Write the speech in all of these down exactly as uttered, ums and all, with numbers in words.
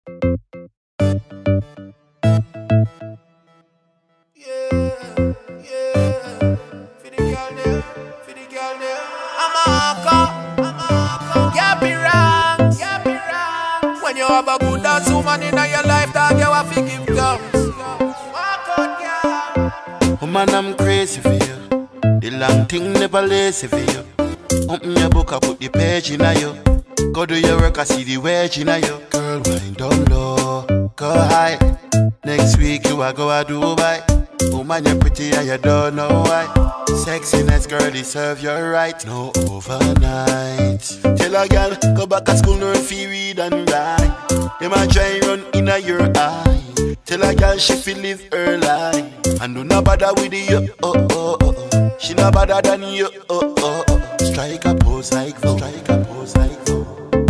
Gappy ranks. When you have a good ass woman in your life, dog, you have to give thanks. Woman, I'm crazy for you. The long thing never lazy for you. Open your book, I put the page in you. Go do your work, I see the wedge in you. Girl, wind down low, go high. Next week you are go to Dubai. Woman, you're pretty and you don't know why. Sexiness, girl, deserve your right. No overnight. Tell a girl, go back to school, learn fi read and write. Them a try run in a your eye. Tell a girl she feel live her life. And do not bother with you, oh oh oh oh. She not better than you, oh oh oh. Strike a pose like that. Strike a pose like that.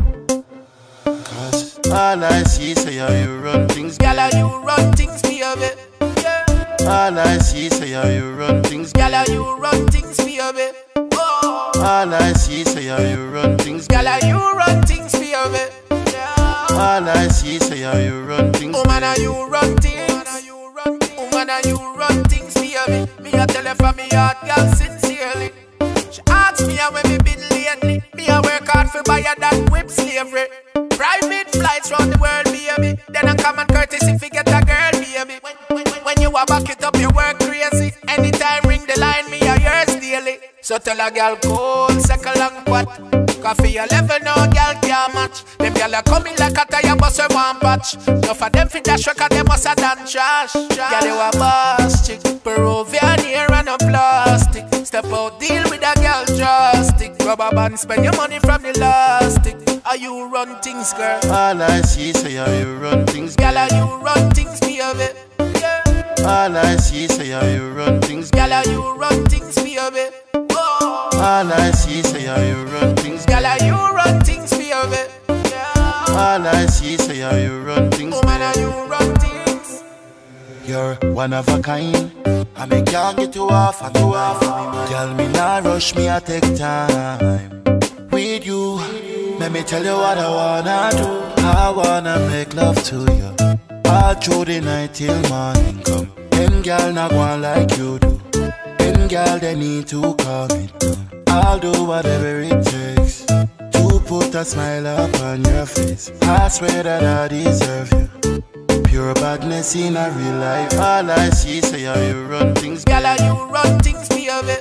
Cause all I see say how you run things. Girl, how you run things, baby. All I see say how you run things. Girl, how you run things, baby. Oh. All I see say how you run things. Girl, how you run things, baby. All I see say how you run things. Woman, how you run things. Woman, how you run things, baby. Me a tell her from me heart, girl, sincerely. She asks me how we been lately. Me a work hard for buy her that whip slavery. Private flights round the world, baby. Then I come and courtesy if you get a girl, baby. When, when, when you a back it up, you work crazy. Anytime ring the line, me a yours daily. So tell a girl cold, second long pot. Coffee your level, no girl can't match. Them girl are coming like a tire bus or one patch. No for them fit dash record, them must have done trash. Girl, you a boss chick, Peruvian here and no plastic. Step out, deal with a girl drastic. Rubber band, spend your money from the elastic. How you run things, girl? All I see say how you run things. Girl, how you run things, baby. All I see say how you run things. Girl, how you run things, baby. Oh. All I see say how you run things. Girl, how you run things, baby. All I see say how you run things. Woman, how you run things. You're one of a kind. I me can't get you off and you off. Girl, me not rush, me I take time with you. Let me tell you what I wanna do. I wanna make love to you all through the night till morning come. Them girl not one like you do. Them girl they need to calm it down. I'll do whatever it takes to put a smile upon your face. I swear that I deserve you. Pure badness in a real life. All I see say how you run things. Girl, how you run things, baby.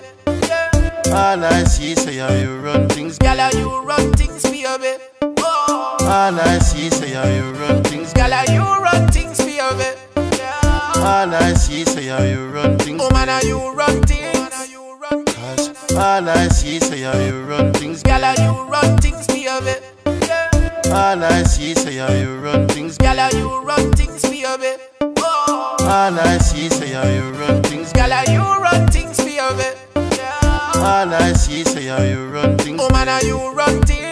All I see say how you run things. Girl, how you run things, baby. Oh. All I see say how you run things. Girl, how you run things, baby. All I see say how you run things. Woman, how you run things. Cause all I see say how you run things. Girl, how you run things, baby. All I see say how you run things. Girl, how you run things, baby. Oh. All I see say how you run things. Girl, how you run things, baby. All I see say how you run things. Woman, how you run things.